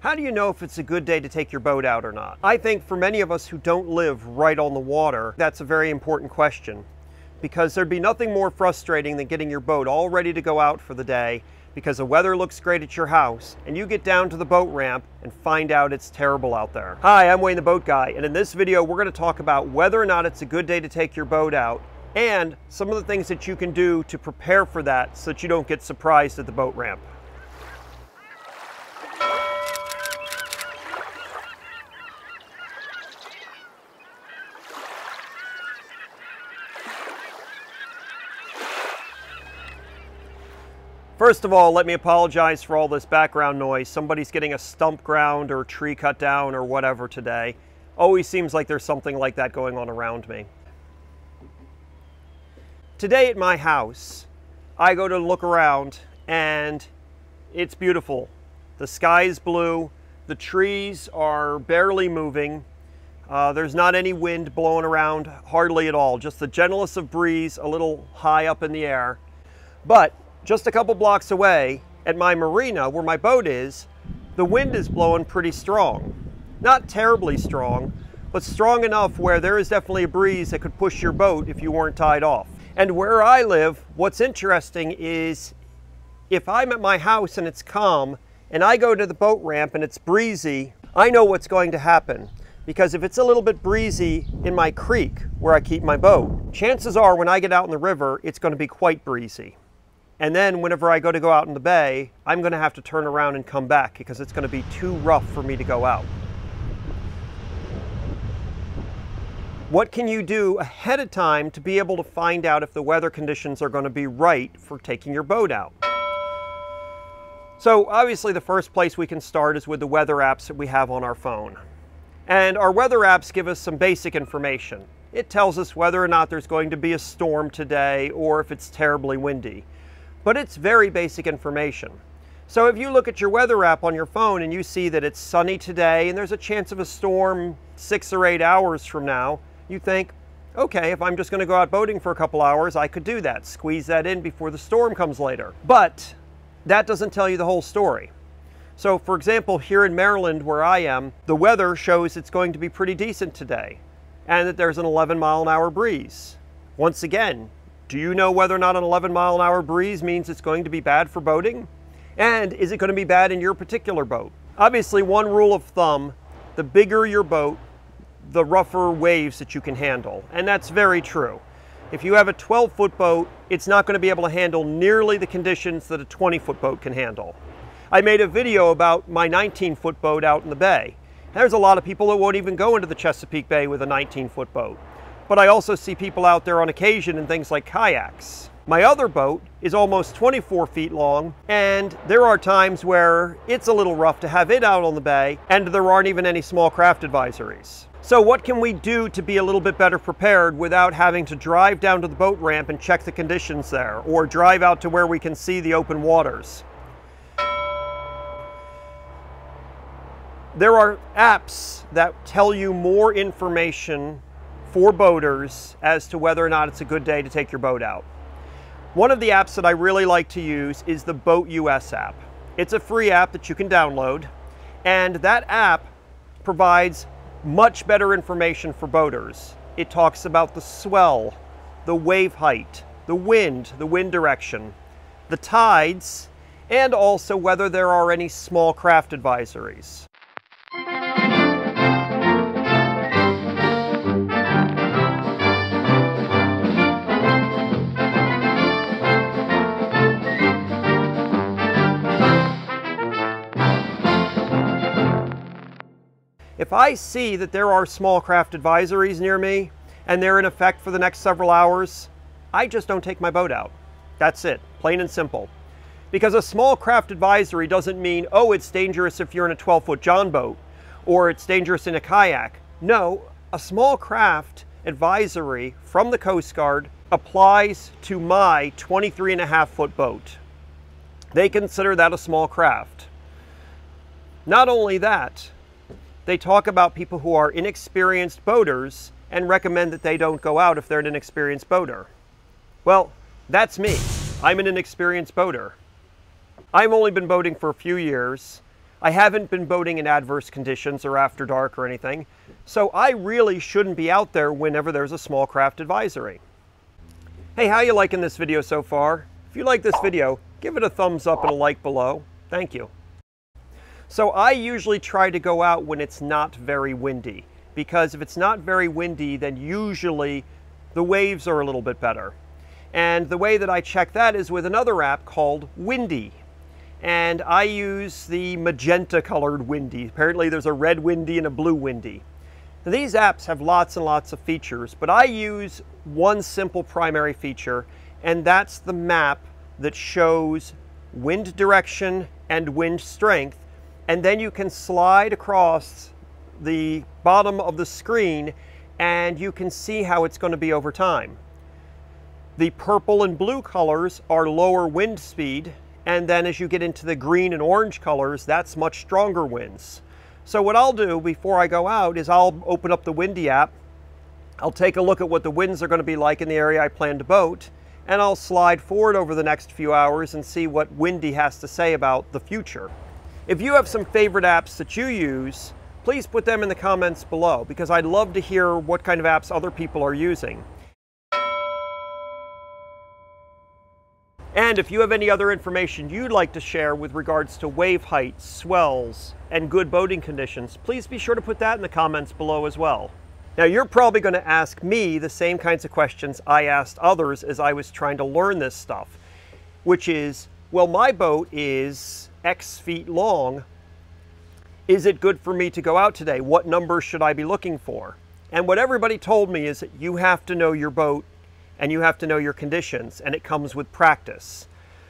How do you know if it's a good day to take your boat out or not? I think for many of us who don't live right on the water, that's a very important question, because there'd be nothing more frustrating than getting your boat all ready to go out for the day because the weather looks great at your house and you get down to the boat ramp and find out it's terrible out there. Hi, I'm Wayne the Boat Guy, and in this video we're going to talk about whether or not it's a good day to take your boat out and some of the things that you can do to prepare for that so that you don't get surprised at the boat ramp. First of all, let me apologize for all this background noise. Somebody's getting a stump ground or tree cut down or whatever today. Always seems like there's something like that going on around me. Today at my house, I go to look around and it's beautiful. The sky is blue, the trees are barely moving, there's not any wind blowing around, hardly at all, just the gentlest of breeze a little high up in the air. But just a couple blocks away at my marina where my boat is, the wind is blowing pretty strong. Not terribly strong, but strong enough where there is definitely a breeze that could push your boat if you weren't tied off. And where I live, what's interesting is if I'm at my house and it's calm and I go to the boat ramp and it's breezy, I know what's going to happen. Because if it's a little bit breezy in my creek where I keep my boat, chances are when I get out in the river, it's going to be quite breezy. And then whenever I go out in the bay, I'm going to have to turn around and come back because it's going to be too rough for me to go out. What can you do ahead of time to be able to find out if the weather conditions are going to be right for taking your boat out? So obviously the first place we can start is with the weather apps that we have on our phone. And our weather apps give us some basic information. It tells us whether or not there's going to be a storm today or if it's terribly windy. But it's very basic information. So if you look at your weather app on your phone and you see that it's sunny today and there's a chance of a storm 6 or 8 hours from now, you think, okay, if I'm just going to go out boating for a couple hours, I could do that, squeeze that in before the storm comes later. But that doesn't tell you the whole story. So for example, here in Maryland where I am, the weather shows it's going to be pretty decent today and that there's an 11-mile-an-hour breeze. Once again, do you know whether or not an 11-mile-an-hour breeze means it's going to be bad for boating? And is it going to be bad in your particular boat? Obviously, one rule of thumb, the bigger your boat, the rougher waves that you can handle. And that's very true. If you have a 12-foot boat, it's not going to be able to handle nearly the conditions that a 20-foot boat can handle. I made a video about my 19-foot boat out in the bay. There's a lot of people that won't even go into the Chesapeake Bay with a 19-foot boat. But I also see people out there on occasion in things like kayaks. My other boat is almost 24 feet long, and there are times where it's a little rough to have it out on the bay, and there aren't even any small craft advisories. So what can we do to be a little bit better prepared without having to drive down to the boat ramp and check the conditions there, or drive out to where we can see the open waters? There are apps that tell you more information for boaters as to whether or not it's a good day to take your boat out. One of the apps that I really like to use is the Boat US app. It's a free app that you can download, and that app provides much better information for boaters. It talks about the swell, the wave height, the wind direction, the tides, and also whether there are any small craft advisories. If I see that there are small craft advisories near me and they're in effect for the next several hours, I just don't take my boat out. That's it, plain and simple. Because a small craft advisory doesn't mean, oh, it's dangerous if you're in a 12-foot John boat or it's dangerous in a kayak. No, a small craft advisory from the Coast Guard applies to my 23.5-foot boat. They consider that a small craft. Not only that, they talk about people who are inexperienced boaters and recommend that they don't go out if they're an inexperienced boater. Well, that's me. I'm an inexperienced boater. I've only been boating for a few years. I haven't been boating in adverse conditions or after dark or anything, so I really shouldn't be out there whenever there's a small craft advisory. Hey, how you liking this video so far? If you like this video, give it a thumbs up and a like below. Thank you. So I usually try to go out when it's not very windy, because if it's not very windy, then usually the waves are a little bit better. And the way that I check that is with another app called Windy. And I use the magenta colored Windy. Apparently there's a red Windy and a blue Windy. Now, these apps have lots and lots of features, but I use one simple primary feature, and that's the map that shows wind direction and wind strength. And then you can slide across the bottom of the screen and you can see how it's going to be over time. The purple and blue colors are lower wind speed, and then as you get into the green and orange colors, that's much stronger winds. So what I'll do before I go out is I'll open up the Windy app, I'll take a look at what the winds are going to be like in the area I plan to boat, and I'll slide forward over the next few hours and see what Windy has to say about the future. If you have some favorite apps that you use, please put them in the comments below, because I'd love to hear what kind of apps other people are using. And if you have any other information you'd like to share with regards to wave heights, swells, and good boating conditions, please be sure to put that in the comments below as well. Now, you're probably going to ask me the same kinds of questions I asked others as I was trying to learn this stuff, which is, well, my boat is X feet long. Is it good for me to go out today? What number should I be looking for? And what everybody told me is that you have to know your boat and you have to know your conditions, and it comes with practice.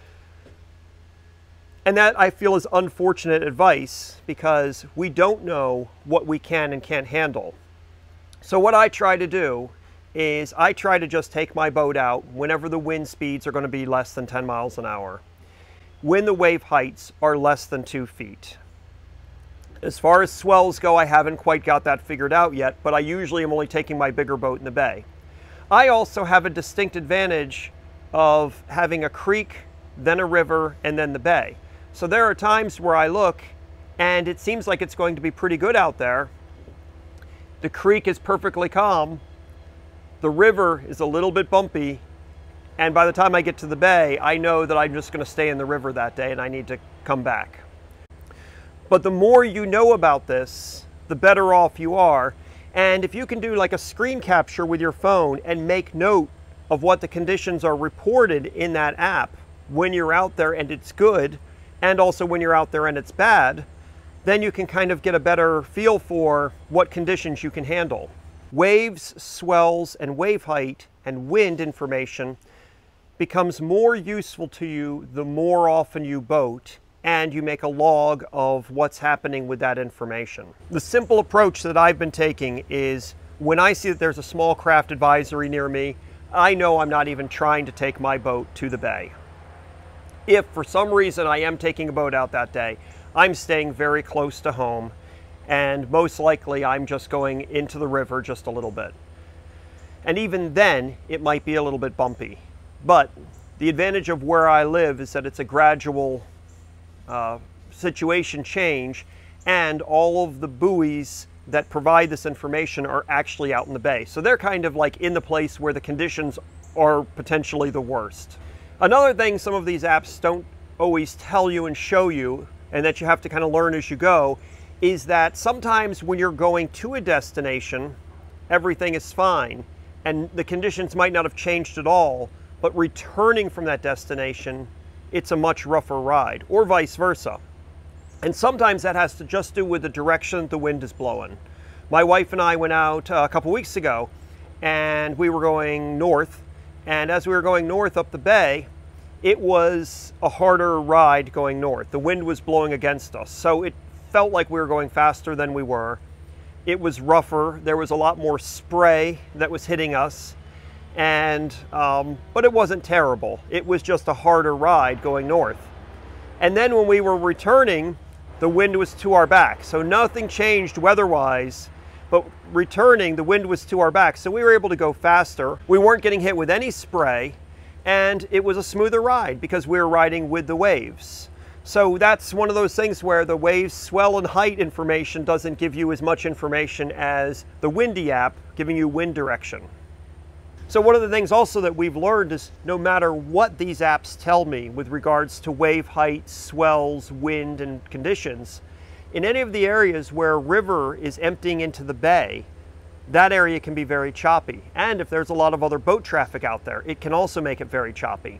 And that, I feel, is unfortunate advice, because we don't know what we can and can't handle. So what I try to do is I try to just take my boat out whenever the wind speeds are going to be less than 10 miles an hour, when the wave heights are less than 2 feet. As far as swells go, I haven't quite got that figured out yet, but I usually am only taking my bigger boat in the bay. I also have a distinct advantage of having a creek, then a river, and then the bay. So there are times where I look and it seems like it's going to be pretty good out there. The creek is perfectly calm, the river is a little bit bumpy, and by the time I get to the bay, I know that I'm just going to stay in the river that day and I need to come back. But the more you know about this, the better off you are. And if you can do like a screen capture with your phone and make note of what the conditions are reported in that app when you're out there and it's good, and also when you're out there and it's bad, then you can kind of get a better feel for what conditions you can handle. Waves, swells, and wave height and wind information becomes more useful to you the more often you boat and you make a log of what's happening with that information. The simple approach that I've been taking is, when I see that there's a small craft advisory near me, I know I'm not even trying to take my boat to the bay. If for some reason I am taking a boat out that day, I'm staying very close to home, and most likely I'm just going into the river just a little bit. And even then, it might be a little bit bumpy. But the advantage of where I live is that it's a gradual situation change, and all of the buoys that provide this information are actually out in the bay. So they're kind of like in the place where the conditions are potentially the worst. Another thing some of these apps don't always tell you and show you, and that you have to kind of learn as you go, is that sometimes when you're going to a destination, everything is fine, and the conditions might not have changed at all, but returning from that destination, it's a much rougher ride, or vice versa. And sometimes that has to just do with the direction the wind is blowing. My wife and I went out a couple weeks ago, and we were going north, and as we were going north up the bay, it was a harder ride going north. The wind was blowing against us, so it felt like we were going faster than we were. It was rougher, there was a lot more spray that was hitting us, and but it wasn't terrible. It was just a harder ride going north. And then when we were returning, the wind was to our back. So nothing changed weather-wise, but returning, the wind was to our back. So we were able to go faster. We weren't getting hit with any spray, and it was a smoother ride because we were riding with the waves. So that's one of those things where the wave swell and height information doesn't give you as much information as the windy app giving you wind direction. So one of the things also that we've learned is no matter what these apps tell me with regards to wave height, swells, wind, and conditions, in any of the areas where a river is emptying into the bay, that area can be very choppy. And if there's a lot of other boat traffic out there, it can also make it very choppy.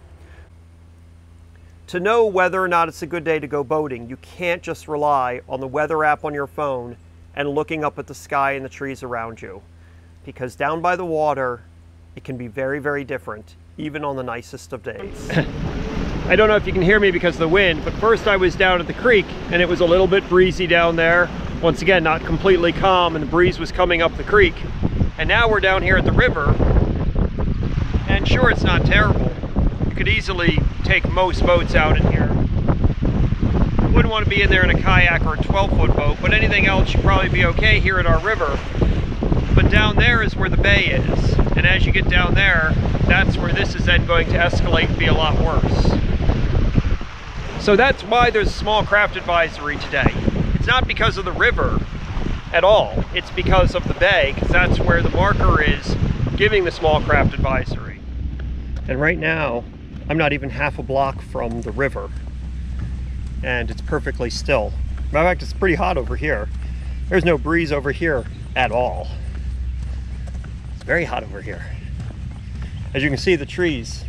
To know whether or not it's a good day to go boating, you can't just rely on the weather app on your phone and looking up at the sky and the trees around you. Because down by the water, it can be very, very different, even on the nicest of days. I don't know if you can hear me because of the wind, but first I was down at the creek and it was a little bit breezy down there. Once again, not completely calm, and the breeze was coming up the creek. And now we're down here at the river, and sure, it's not terrible. You could easily take most boats out in here. You wouldn't want to be in there in a kayak or a 12-foot boat, but anything else should probably be okay here at our river. But down there is where the bay is, and as you get down there, that's where this is then going to escalate and be a lot worse. So that's why there's a small craft advisory today. It's not because of the river at all, it's because of the bay, because that's where the marker is giving the small craft advisory. And right now, I'm not even half a block from the river, and it's perfectly still. Matter of fact, it's pretty hot over here. There's no breeze over here at all. It's very hot over here. As you can see, the trees,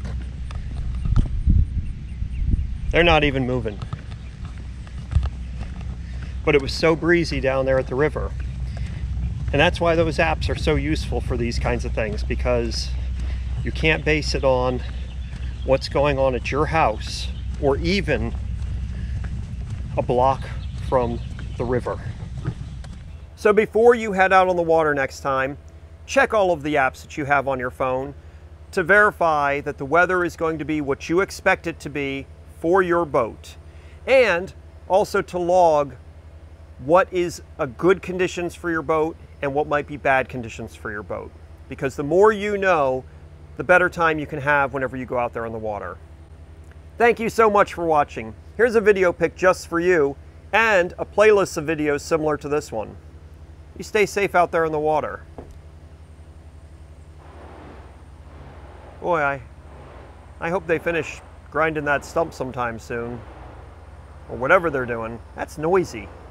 they're not even moving. But it was so breezy down there at the river. And that's why those apps are so useful for these kinds of things, because you can't base it on what's going on at your house or even a block from the river. So before you head out on the water next time, check all of the apps that you have on your phone to verify that the weather is going to be what you expect it to be for your boat, and also to log what is a good conditions for your boat and what might be bad conditions for your boat. Because the more you know, the better time you can have whenever you go out there on the water. Thank you so much for watching. Here's a video pick just for you and a playlist of videos similar to this one. You stay safe out there in the water. Boy, I hope they finish grinding that stump sometime soon. Or whatever they're doing. That's noisy.